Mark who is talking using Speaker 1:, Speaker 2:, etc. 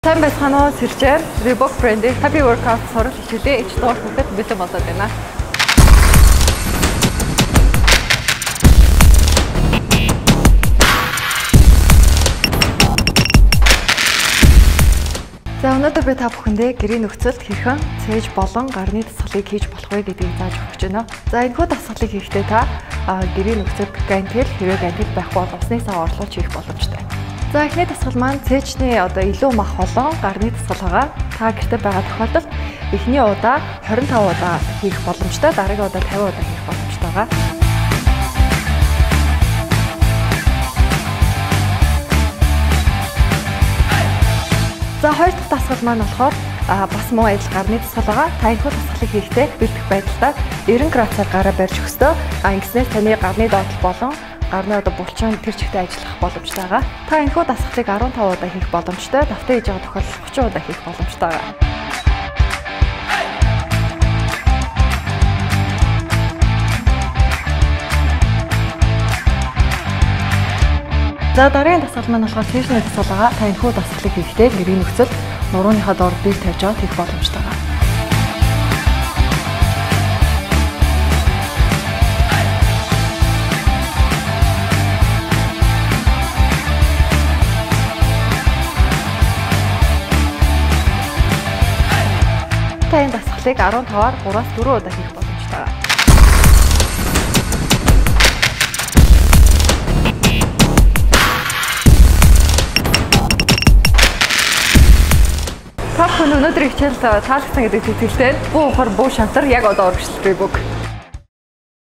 Speaker 1: Сайн байцгаана уу сэрчээр Reebok brand-ийн Happy Workout сурал хичээлээ ич дугаар хүртэл бэлэн болоод байна. За өнөөдөр би та бүхэндээ гэрийн нөхцөлд хэрхэн цээж болон гарны дасгалыг хийж болох вэ гэдгийг зааж өгч байна. За энэхүү дасгалыг хийхдээ та гэрийн нөхцөлд гантел хэрэг гантел байхгүй бол усны сав орлууч хийх боломжтой. За эхний дасгал маань цээжний илүү мах болон гарны дасгал байгаа. Та гэртээ байгаа тохиолдолд эхний удаа 25 удаа хийх боломжтой, дараагийн удаа 50 удаа хийх боломжтой байгаа. За хоёр дахь дасгал маань болохоор бас муу адил гарны дасгал байгаа. Та энэхүү дасгалыг хийхдээ бэлдэх байдлаар 90 градусаар гараа барьж өгсдөө ингэснээр таны гарны доотлол болон гарны булчин тэр чигтээ ажиллах боломжтой байгаа. Та энэхүү дасгалыг 15 удаа хийх боломжтой, давтан хийж байгаа тохиолдолд 30 удаа хийх боломжтой байгаа. За дараагийн дасгал маань болохоор цээжний дасгал байгаа. Та энэхүү дасгалыг хийхдээ гэрийн нөхцөлд нурууныхаа доор бие тавьж аваад хийх боломжтой байгаа. Та энэ дасгалыг 15-аар 3-аас 4 удаа хийх боломжтой байгаа. Та бүхэн өнөөдрийн хичээл таалагдсан гэдэг сэтгэлтэй бүү ухаар бүү шантар яг одоо урагшлах Reebok.